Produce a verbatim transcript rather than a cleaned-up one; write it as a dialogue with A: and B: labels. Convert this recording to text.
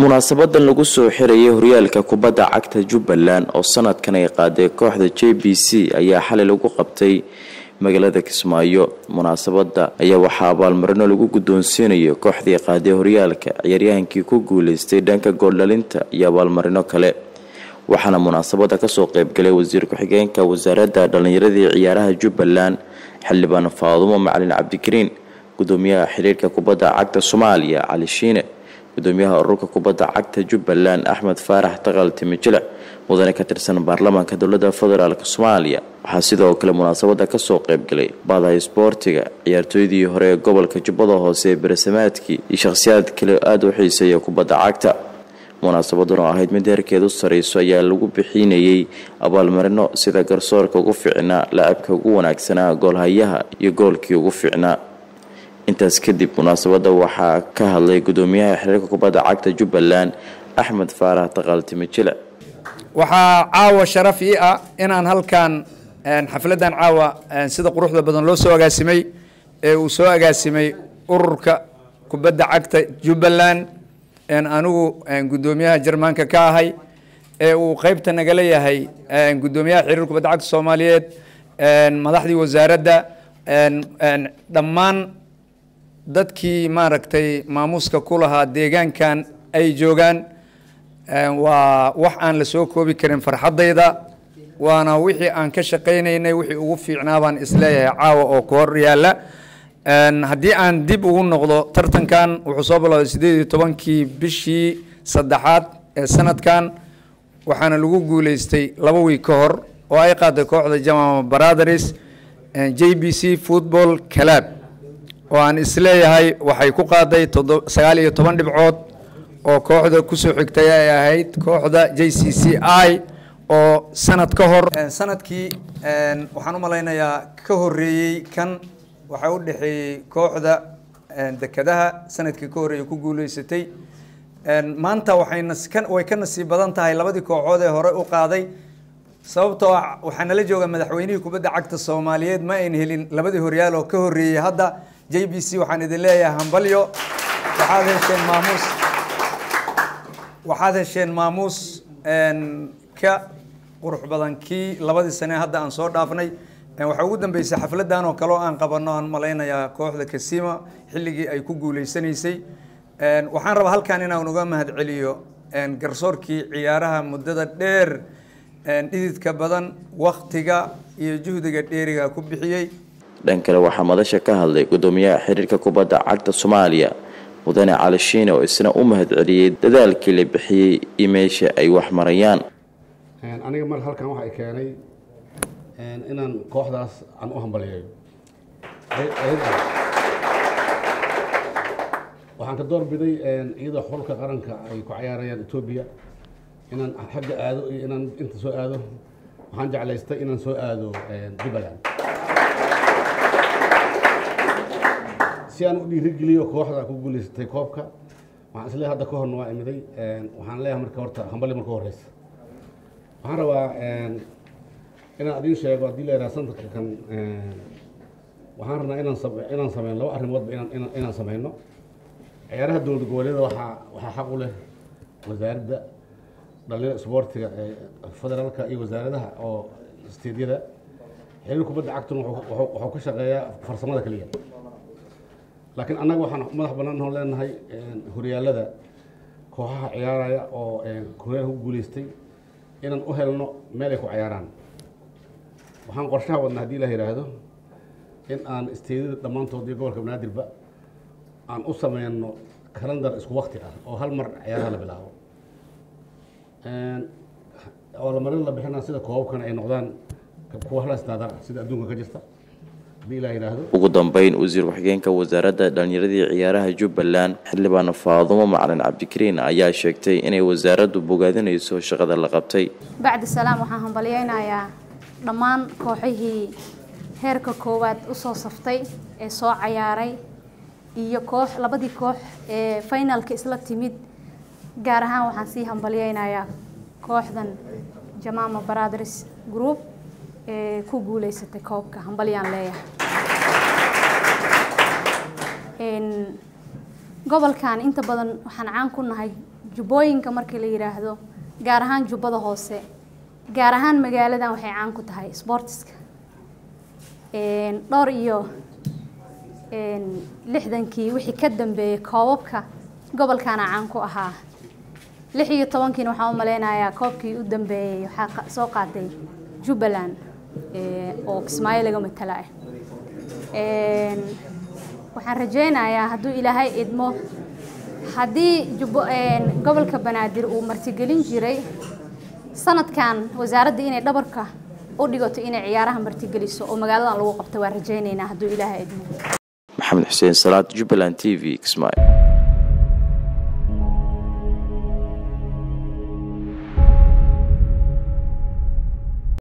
A: munaasabadan lagu soo xirayay horyaalka kubadda cagta Jubbaland oo sanadkan ay qaaday kooxda J B C ayaa xalay lagu qabtay magaalada Kismaayo. Munaasabada ayaa waxaa abaalmarino lagu guddoonsiinayo kooxdii qaaday horyaalka ciyaaryahankii ku guuleystay dhanka gool dhalinta iyo abaalmarino kale. waxaana munaasabada ka soo qayb galay wasiir ku-xigeenka wasaaradda dhalinyarada iyo ciyaaraha Jubbaland xildhibaan Faadumo Macalin Cabdikariin, gudoomiyaha xiriirka kubadda cagta Soomaaliya Cali Shiine, gudoomiyaha ururka kubadda cagta Jubbaland Axmed Faarax Taqal Timijile, mudane ka tirsan baarlamaanka dowladda federaalka Soomaaliya. waxaa sidoo kale munaasabada ka soo qayb galay baadaha isboortiga, ciyaartooydii hore ee gobolka Jubbada Hoose ee Bersamaadkii iyo shakhsiyaad kale aad u xiiseeya kubadda cagta. munaasabadan oo ahayd mid heerkeedu sareyso ayaa lagu bixinayay abaalmarino sida garsoorka ugu fiicnaa, laacibka ugu wanaagsanaa, goolhayaha iyo goolkii ugu fiicnaa. intaas kadib munaasabada waxaa ka hadlay gudoomiyaha xiriirka kubadda cagta Jubbaland Axmed Faarax Taqal Timijile.
B: waxaa caawa sharaf ii ah inaan halkan xafladan caawa sida quruxda badan loo soo agaasimay ee uu soo agaasimay ururka kubadda cagta Jubbaland en anigu gudoomiyaha Jarmanka ka ahay ee uu qaybta naga leeyahay gudoomiyaha xiriirka kubadda cagta Soomaaliyeed madaxdii wasaaradda dhammaan dadkii maaragtay maamuuska ku lahaa deegaankan ay joogaan. waa wax aan la soo koobi karin farxadayda, waana wixii aan ka shaqaynaynay wixii ugu fiicnaa baan isleeyahay caawa oo ka hor yaala. haddii aan dib ugu noqdo, tartankan wuxuu soo bilowday sideed iyo tobankii bishii saddexaad ee sanadkan, waxaana lagu guuleystay laba wiig ka hor oo ay qaaday kooxda Jamama Brothers J B C Football Club, oo aan isleeyahay waxay ku qaaday sagaal iyo toban dhibcood oo kooxda ku soo xigtay ay ahayd kooxda J C C I oo sanad ka hor sanadkii waxaan u malaynayaa ka horeeyay kan waxa u dhaxeeyay kooxda dekadaha sanadkii ka horeeyay ku guuleysatay. maanta waxayna way ka nasiib badan tahay labadii kooxood ee hore u qaaday, sababtoo ah waxaa nala jooga madaxweynihii kubadda cagta Soomaaliyeed ma ayna helin labadii horyaal oo ka horeeyay. hadda J B C waxaan idin leeyahay hambalyo, waxaad hesheen maamuus waxaad hesheen maamuus ka qurux badan kii labadii sane hadda aan soo dhaafnay. waxa ugu dambeysay xafladan oo kale oo aan qabano aan malaynayaa kooxda Kasima xilligii ay ku guuleysanaysay. waxaan rabaa halkan inaan uga mahad celiyo garsoorkii ciyaaraha muddada dheer dhididka badan waqtiga iyo juhdiga dheeriga ku bixiyay.
A: dhan kale waxaa madasha ka hadlay gudoomiyaha xiriirka kubadda cagta Soomaaliya mudane Cali Shiine oo isna u mahad celiyay dadaalkii la bixiyay iyo meesha ay wax marayaan.
C: aniga mar halkan waxa ay keenay inaan kooxdaas aan u hambaliyeeyo. waxaan ka doorbiday iyadoo xulka qaranka ay ku ciyaarayaan Ethiopia inaan xagga aado iyo inaan inta soo aado. waxaan jeclaystay inaan soo aado Jubbaland si aan u dhiirigeliyo kooxda ku guuleysatay koobka. waxaan isleeyahay hadda ka horna waa imiday. waxaan leeyahay marka horta hambali marka horeysa waxaan rabaa inaan adiin sheego haddii la yidhaha sanadka kan waxaan rabnaa inaan inaan sameyno laba arrimoodba inaan inaan sameyno. ciyaaraha dowlad goboleedyada waxaa waxaa xaq u leh wasaaradda dhalinyarada isboortiga ee federaalka iyo wasaaradaha oo isteedyada. xiriirka kubadda cagtuna wuxuu ka shaqeeyaa farsamada kaliya, laakiin annaga waxaan madax bannaan oo leenahay horyaalada kooxaha ciyaaraya oo horyaalka ku guuleystay inaan u helno meel ay ku ciyaaraan. waxaan qorshaha wadnaa haddii la yidhaahdo in aan isteedyada dhammaantood iyo gobolka banaadirba aan u sameyno kalendar isku waqti ah oo hal mar ciyaaraha la bilaabo oo la marin la bixinaa sida koobabkana ay noqdaan kuwa hal isnaadar sida adduunka ka jirta haddii la yidhaahdo.
A: ugu dambeyn wasiir ku-xigeenka wasaaradda dhalinyarada iyo ciyaaraha Jubbaland xildhibaan Faadumo Macalin Cabdikariin ayaa sheegtay inay wasaaraddu bogaadinayso shaqada la qabtay.
D: bacdi salaam waxaan hambaliyaynayaa dhammaan kooxihii heerka koowaad u soo saftay ee soo ciyaaray iyo koox labadii koox ee finalka isla timid. gaar ahaan waxaan sii hambaliyaynayaa kooxdan Jamama Brothers Group ee ku guuleysatay koobka. hambaliyaan leeyahay. gobolkan inta badan waxaan caan ku nahay jubbooyinka markii la yiraahdo gaar ahaan jubbada hoose gaar ahaan magaaladan waxay caan ku tahay sportska een dhowr iyo een lixdankii wixii ka dambeeyay koobabka gobolkana caan ku ahaa lix iyo tobankii waxaan u maleynayaa koobkii u dambeeyay waxa soo qaaday Jubbaland ee oo Kismaayo laga matalay een waxaan rajeynayaa hadduu Ilaahay idmo haddii jubbo een gobolka Banaadir uu martigelin jiray sanadkan wasaaradda inay dhabarka u dhigato inay ciyaaraha martigeliso oo magaaladan lagu qabto waan rajeynaynaa hadduu Ilaahay idmo
A: Maxamed Xuseen Salaad Jubbaland T V Kismaayo.